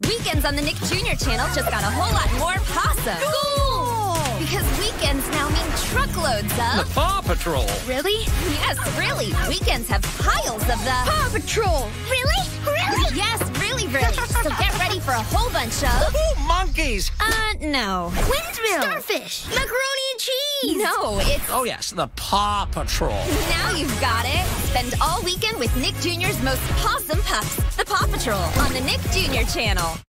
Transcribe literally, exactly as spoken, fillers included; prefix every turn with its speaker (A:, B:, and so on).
A: Weekends on the Nick Junior channel just got a whole lot more possum.
B: Cool!
A: Because weekends now mean truckloads
C: The
A: of...
C: Paw Patrol.
A: Really? Yes, really. Weekends have piles of the...
B: Paw Patrol!
A: Really? Really? Yes, really, really. So get ready for a whole bunch of...
C: Ooh, monkeys.
A: Uh, no.
B: Windmill! Starfish! Macaroni and cheese!
A: No, it's...
C: Oh, yes, the Paw Patrol.
A: Now you've got it. Spend all weekend with Nick Junior's most possum pups, the Paw Patrol, on the Nick Junior channel.